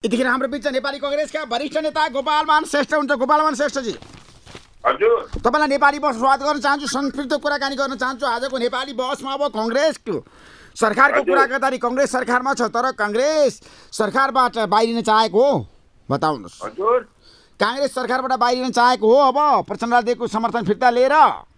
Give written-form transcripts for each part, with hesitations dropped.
यतिखेर हाम्रो बिच नेपाली कांग्रेसका वरिष्ठ नेता गोपालमान श्रेष्ठ हुन्छ। गोपालमान श्रेष्ठजी, हजुर तपाईलाई नेपाली बस स्वागत गर्न चाहन्छु, संक्षिप्त कुराकानी गर्न चाहन्छु। आजको नेपाली बसमा अब कांग्रेसको सरकारको कुरा गर्दाखेरि कांग्रेस सरकारमा छ, तर कांग्रेस सरकारबाट बाहिरिन चाहेको हो, बताउनुहोस्। हजुर कांग्रेस सरकारबाट बाहिरिन चाहेको हो अब प्रचण्डले दिएको समर्थन फिर्ता लिएर?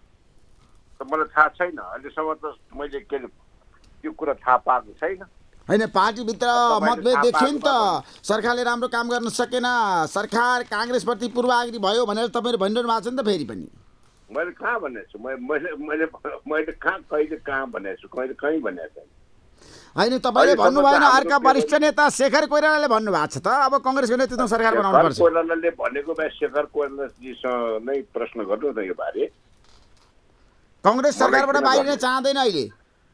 मलाई थाहा छैन, अहिलेसम्म त मैले त्यो कुरा थाहा पाएको छैन। होइन, पार्टीभित्र मतभेद देखियो नि त, सरकारले राम्रो काम गर्न सकेन, सरकार कांग्रेसप्रति पूर्वाग्रही भयो भनेर तपाईँले भनिरहनु भएको छ नि त। फेरि पनि मैले कहाँ भनेको छु? मैले कहाँ भनेको छु? कहीँ भनेको छैन। होइन, तपाईँले भन्नु भएन, अर्का वरिष्ठ नेता शेखर कोइरालाले भन्नुभएको छ त अब कांग्रेसको नेतृत्व सरकार बनाउनु पर्छ। कोइरालाले भनेको भए शेखर कोइरालाजीसँग नै प्रश्न गर्नु न यो बारे। कांग्रेस सरकारबाट बाहिरिन चाहँदैन अहिले?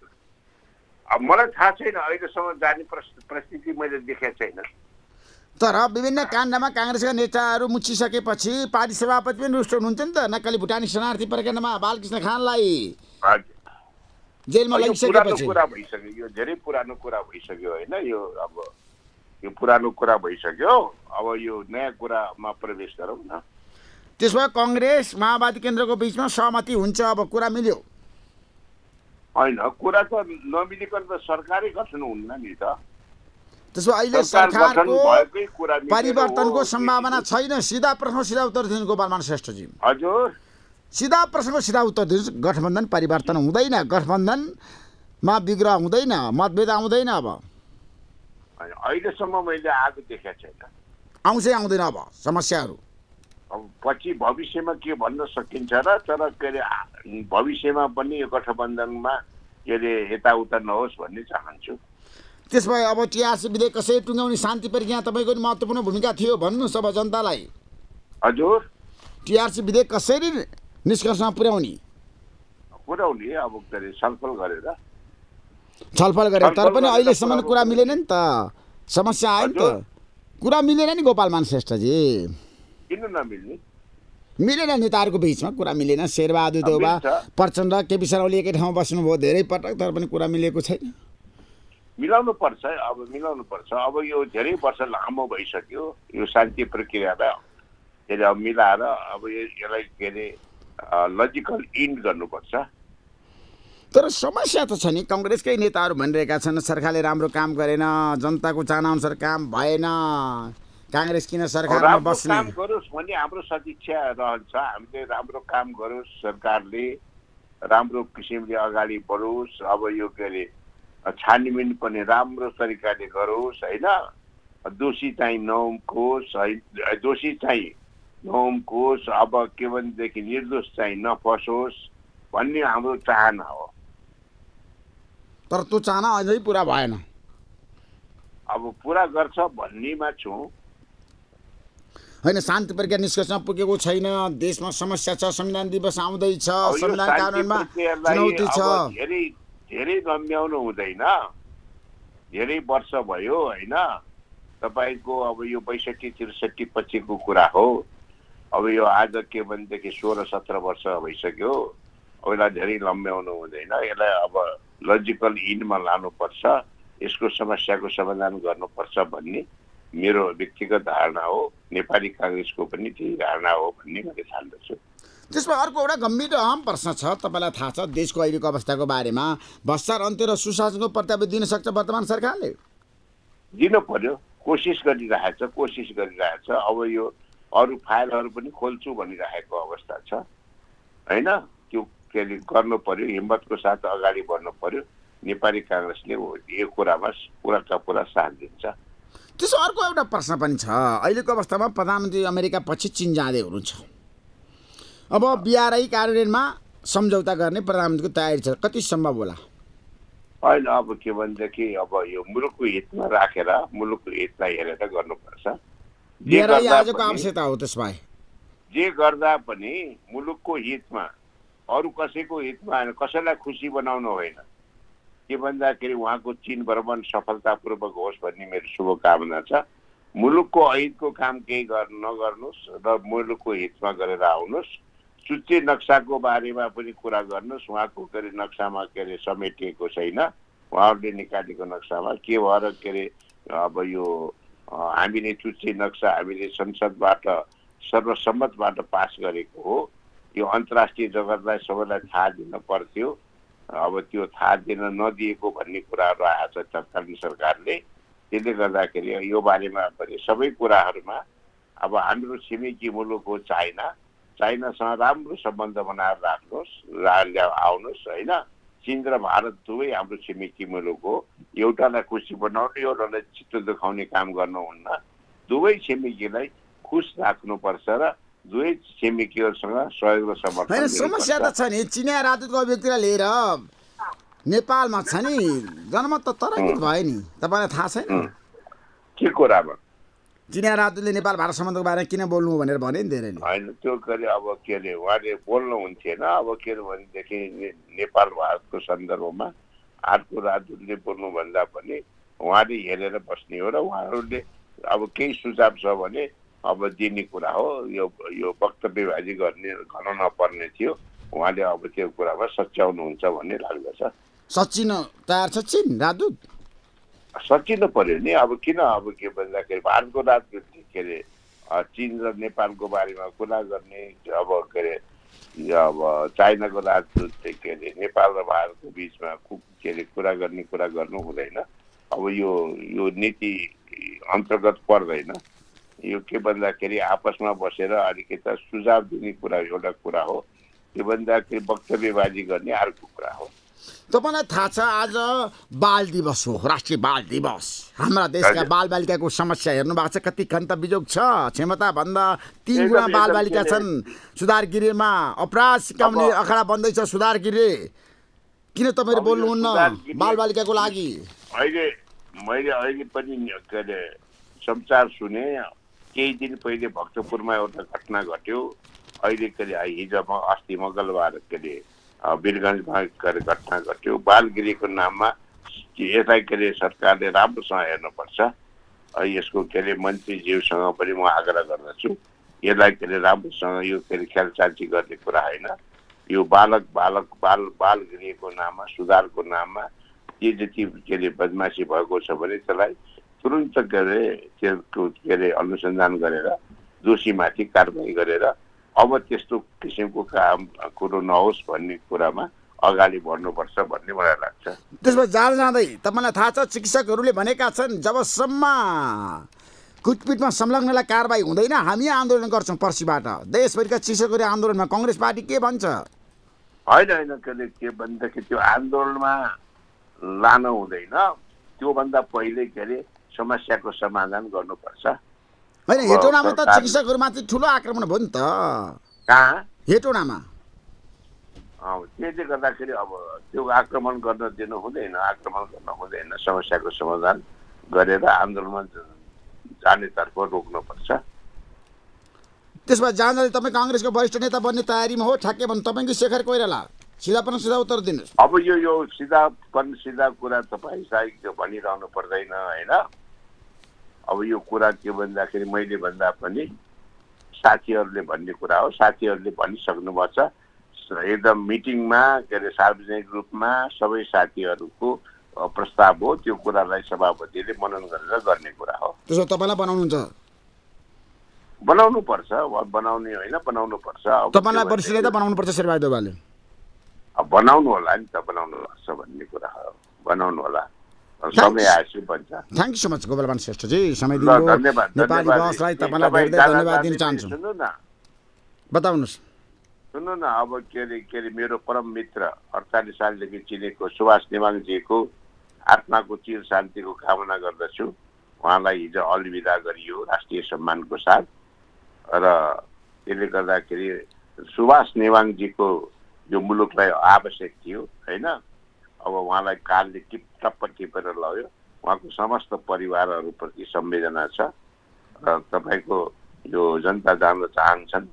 अब मलाई थाहा छैन, अहिलेसम्म जाने परिस्थिति मैले देखेको छैन। तर विभिन्न काण्डमा कांग्रेसका नेताहरू मुछिसकेपछि पार्टी सभापति पनि रुष्ट हुनुहुन्छ नि त। नक्कली भुटानी शरणार्थी प्रकरणमा बालकृष्ण खानलाई जेलमा लगिसकेपछि कुरा भइसक्यो, यो धेरै पुरानो कुरा भइसक्यो होइन। यो अब यो पुरानो कुरा भइसक्यो, अब यो नयाँ कुरामा प्रवेश गरौँ न। त्यसो भए कांग्रेस माओवादी केन्द्रको बिचमा सहमति हुन्छ, अब कुरा मिल्यो? होइन, कुरा त नमिलिकन त सरकारै गठन हुन्न नि त। त्यसो अहिले सरकारको परिवर्तनको सम्भावना छैन? सिधा प्रश्न सिधा उत्तर दिनु गोपालमान श्रेष्ठजी। हजुर, सिधा प्रश्नको सिधा उत्तर दिनुहोस्। गठबन्धन परिवर्तन हुँदैन, गठबन्धनमा विग्रह हुँदैन, मतभेद आउँदैन? अब अहिलेसम्म मैले आएको देखेको छैन। आउँछै आउँदैन अब समस्याहरू? अब पछि भविष्यमा के भन्न सकिन्छ र, तर के अरे भविष्यमा पनि यो गठबन्धनमा के अरे यताउता नहोस् भन्ने चाहन्छु। त्यस भए अब टिआरसी विधेयक कसरी टुङ्गाउने शान्ति प्रक्रिया तपाईँको नि महत्त्वपूर्ण भूमिका थियो, भन्नुहोस् अब जनतालाई। हजुर, टिआरसी विधेयक कसरी निष्कर्षमा पुर्याउने? अब के अरे छलफल गरेर तर पनि अहिलेसम्म कुरा मिलेन नि त, समस्या आयो नि त, कुरा मिलेन नि गोपालमान श्रेष्ठजी। किन नमिल्ने? मिलेन, नेताहरूको बिचमा कुरा मिलेन। शेरबहादुर देउवा, प्रचण्ड, केपी शर्माले एकै ठाउँमा बस्नुभयो धेरै पटक, तर पनि कुरा मिलेको छैन। मिलाउनु पर्छ, अब मिलाउनु पर्छ। अब यो धेरै वर्ष लामो भइसक्यो, यो शान्ति प्रक्रियालाई के अरे अब मिलाएर अब यसलाई के अरे लजिकल इन्ड गर्नुपर्छ। तर समस्या त छ नि, कांग्रेसकै नेताहरू भनिरहेका छन् सरकारले राम्रो काम गरेन, जनताको चाहनाअनुसार काम भएन, कांग्रेस किन सरकारमा बस्ने? काम गरोस् भन्ने हाम्रो सदिच्छा रहन्छ। हामीले राम्रो काम गरोस्, सरकारले राम्रो किसिमले अगाडि बढोस्। अब यो के अरे छानबिन पनि राम्रो तरिकाले गरोस् होइन। दोषी चाहिँ नउम्कोस्, दोषी चाहिँ नउम्कोस्, अब के भनेदेखि निर्दोष चाहिँ नफसोस् भन्ने हाम्रो चाहना हो। तर त्यो चाहना अझै पुरा भएन। अब पुरा गर्छ भन्नेमा छु। होइन, शान्ति प्रक्रिया निष्कर्षमा पुगेको छैन, देशमा समस्या छ, संविधान दिवस आउँदैछ, संविधान कानुनमा चुनौती छ। धेरै लम्ब्याउनु हुँदैन, धेरै वर्ष भयो होइन। तपाईँको अब यो 62-63 पछिको कुरा हो। अब यो आज के भनेदेखि 16-17 वर्ष भइसक्यो। अब यसलाई धेरै लम्ब्याउनु हुँदैन, यसलाई अब लजिकल इन्डमा लानुपर्छ, यसको समस्याको समाधान गर्नुपर्छ भन्ने मेरो व्यक्तिगत धारणा हो। नेपाली कांग्रेसको पनि त्यही धारणा हो भन्ने मैले ठान्दछु। त्यसमा अर्को एउटा गम्भीर अहम प्रश्न छ, तपाईँलाई थाहा छ देशको अहिलेको अवस्थाको बारेमा। भ्रष्टाचार अन्त्य र सुशासनको प्रत्याभूति दिन सक्छ वर्तमान सरकारले? दिनु पर्यो, कोसिस गरिरहेछ। अब यो अरू फाइलहरू पनि खोल्छु भनिरहेको अवस्था छ होइन। त्यो के अरे गर्नु पर्यो, हिम्मतको साथ अगाडि बढ्नु पर्यो। नेपाली कांग्रेसले यो कुरामा पुराका पुरा साथ दिन्छ। त्यसो अर्को एउटा प्रश्न पनि छ, अहिलेको अवस्थामा प्रधानमन्त्री अमेरिका पछि चीन जाँदै हुनुहुन्छ। अब BRI कार्यान्वयनमा सम्झौता गर्ने प्रधानमन्त्रीको तयारी छ, कति सम्भव होला? होइन, अब के भनेदेखि अब यो मुलुकको हितमा राखेर मुलुकको हितलाई हेरेर गर्नुपर्छ। BRI आजको आवश्यकता हो। त्यस भए जे गर्दा पनि मुलुकको हितमा, अरू कसैको हितमा होइन, कसैलाई खुसी बनाउनु होइन। के भन्दाखेरि उहाँको चीन भ्रमण सफलतापूर्वक होस् भन्ने मेरो शुभकामना छ। मुलुकको हितको काम केही नगर्नुहोस् र मुलुकको हितमा गरेर आउनुहोस्। चुच्चे नक्साको बारेमा पनि कुरा गर्नुहोस्। उहाँको के अरे नक्सामा के अरे समेटिएको छैन, उहाँहरूले निकालेको नक्सामा के भएर के अरे अब यो हामीले चुच्चे नक्सा हामीले संसदबाट सर्वसम्मतबाट पास गरेको हो। यो अन्तर्राष्ट्रिय जगतलाई सबैलाई थाहा दिन पर्थ्यो। अब त्यो थाहा दिन नदिएको भन्ने कुराहरू आएछ तत्कालीन सरकारले। त्यसले गर्दाखेरि यो बारेमा पनि सबै कुराहरूमा अब हाम्रो छिमेकी मुलुक हो चाइनासँग राम्रो सम्बन्ध बनाएर राख्नुहोस्, आउनुहोस् होइन। चीन र भारत दुवै हाम्रो छिमेकी मुलुक हो। एउटालाई खुसी बनाउने एउटालाई चित्त दुखाउने काम गर्नुहुन्न। दुवै छिमेकीलाई खुस राख्नुपर्छ र दुवै छिमेकीहरूसँग सहयोग र समर्थन। होइन, समस्या त छ नि, चिनिया राजदूतको व्यक्तिलाई लिएर नेपालमा छ नि, जनमत त तरङ्गित भयो नि, तपाईँलाई थाहा छैन? के कुरामा? चिनिया राजदूतले नेपाल भारत सम्बन्धको बारेमा किन बोल्नु भनेर भने नि धेरैले। होइन, त्यो गरे अब के अरे उहाँले बोल्नु हुन्थेन। अब के अरे भनेदेखि नेपाल भारतको सन्दर्भमा अर्को राजदूतले बोल्नुभन्दा पनि उहाँले हेरेर बस्ने हो र उहाँहरूले अब केही सुझाव छ भने अब दिने कुरा हो। यो वक्तव्यबाजी गर्नु नपर्ने थियो। उहाँले अब त्यो कुरामा सच्याउनुहुन्छ भन्ने लाग्दछ। सचिन तयार छ चीन राजदूत? सचिनु पर्यो नि। अब किन अब के भन्दाखेरि भारतको राजदूत के अरे चीन र नेपालको बारेमा कुरा गर्ने, अब के अरे अब चाइनाको राजदूत के अरे नेपाल र भारतको बिचमा के अरे कुरा गर्नु हुँदैन। अब यो नीति अन्तर्गत पर्दैन। यो के भन्दाखेरि आपसमा बसेर अलिकति सुझाव दिने कुरा एउटा कुरा हो। त्यो भन्दाखेरि वक्तव्यबाजी गर्ने अर्को कुरा हो। तपाईँलाई थाहा छ आज बाल दिवस हो, राष्ट्रिय बाल दिवस। हाम्रा देशका बालबालिकाको समस्या हेर्नु भएको छ, कति खन्त बिजोग छ। क्षमताभन्दा 3 गुणा बालबालिका छन्। सुधार गृहमा अपराध सिकाउने अखडा बन्दैछ। सुधार गृह किन तपाईँले बोल्नुहुन्न बालबालिकाको लागि? मैले पनि के अरे समाचार सुने। केही दिन पहिले भक्तपुरमा एउटा घटना घट्यो। अहिले के अरे हिजो अस्ति मङ्गलबार के अरे वीरगञ्जमा घटना घट्यो। बालगिरीको नाममा यसलाई के अरे सरकारले राम्रोसँग हेर्नुपर्छ। यसको के अरे मन्त्रीज्यूसँग पनि म आग्रह गर्दछु, यसलाई के अरे राम्रोसँग यो के अरे ख्यालचाल्ची गर्ने कुरा होइन। यो बालगिरीको नाममा, सुधारको नाममा जे जति के अरे बदमासी भएको छ भने त्यसलाई तुरुन्त के अरे त्यसको के अरे अनुसन्धान गरेर दोषीमाथि कारबाही गरेर अब त्यस्तो किसिमको कुरो नहोस् भन्ने कुरामा अगाडि बढ्नुपर्छ भन्ने मलाई लाग्छ। त्यसमा जाँदै तपाईँलाई थाहा छ चिकित्सकहरूले भनेका छन् जबसम्म कुटपिटमा संलग्नलाई कारबाही हुँदैन हामी आन्दोलन गर्छौँ। पर्सिबाट देशभरिका चिकित्सकहरू आन्दोलनमा काङ्ग्रेस पार्टी के भन्छ? होइन के भन्दाखेरि त्यो आन्दोलनमा लानु हुँदैन। त्योभन्दा पहिले के अरे समस्याको समाधान गर्नुपर्छ। होइन, हेटौडामा त चिकित्सकहरूमाथि ठुलो आक्रमण भयो नि त। कहाँ? हेटौडामा। त्यसले गर्दाखेरि अब त्यो आक्रमण गर्न दिनु हुँदैन। समस्याको समाधान गरेर आन्दोलनमा जानेतर्फ रोक्नुपर्छ। त्यसमा जाँदै तपाईँ काङ्ग्रेसको वरिष्ठ नेता बन्ने तयारीमा हो ठ्याक्कै भन्नु तपाईँको शेखर कोइराला? सिधा उत्तर दिनुहोस्। अब यो सिधा कुरा तपाईँ साहित्य भनिरहनु पर्दैन होइन। अब यो कुरा के भन्दाखेरि मैले भन्दा पनि साथीहरूले भन्ने कुरा हो। साथीहरूले भनिसक्नुभएको छ एकदम मिटिङमा के अरे सार्वजनिक रूपमा सबै साथीहरूको प्रस्ताव हो। त्यो कुरालाई सभापतिले मनन गरेर गर्ने कुरा हो। त्यसो तपाईँलाई बनाउनुहुन्छ? बनाउनुपर्छ। बनाउने होइन, बनाउनुपर्छ। तपाईँलाई वरिष्ठ नेता बनाउनुपर्छ शेरबहादुर देउवाले? बनाउनु होला नि त, बनाउनुपर्छ भन्ने कुरा हो। बनाउनु होला, समय आएपछि बन्छ। Thank you so much Gopalman श्रेष्ठजी, समय दिनुभयो। नेपाली बसलाई तपाईँलाई धेरै धन्यवाद दिन चाहन्छु। सुन्नु न, बताउनुहोस्। सुन्नु न, अब के अरे मेरो परम मित्र 48 सालदेखि चिनेको सुभाष नेवाङजीको आत्माको चिर शान्तिको कामना गर्दछु। उहाँलाई हिजो अलविदा गरियो राष्ट्रिय सम्मानको साथ र त्यसले गर्दाखेरि सुभाष नेवाङजीको यो मुलुकलाई आवश्यक थियो होइन। अब उहाँलाई कालले टप्प टिपेर लग्यो। उहाँको समस्त परिवारहरूप्रति संवेदना छ र तपाईँको यो जनता जान्न चाहन्छन्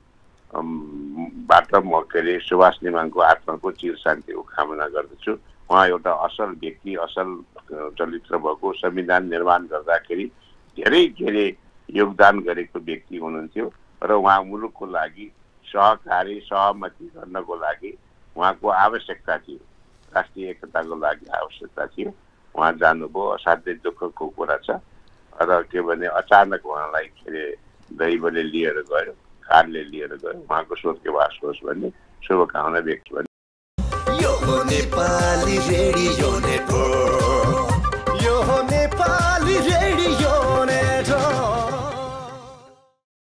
बाट म के अरे सुभाष नेवाङको आत्माको चिर शान्तिको कामना गर्दछु। उहाँ एउटा असल व्यक्ति, असल चरित्र भएको, संविधान निर्माण गर्दाखेरि धेरै के अरे योगदान गरेको व्यक्ति हुनुहुन्थ्यो र उहाँ मुलुकको लागि सहकारी सहमति गर्नको लागि उहाँको आवश्यकता थियो। राष्ट्रिय एकताको लागि आवश्यकता थियो। उहाँ जानुभयो, असाध्यै दुःखको कुरा छ र के भने अचानक उहाँलाई के अरे दैवले लिएर गयो, कालले लिएर गयो, उहाँको स्वर्गीय वास होस् भन्ने शुभकामना व्यक्त गर्छु।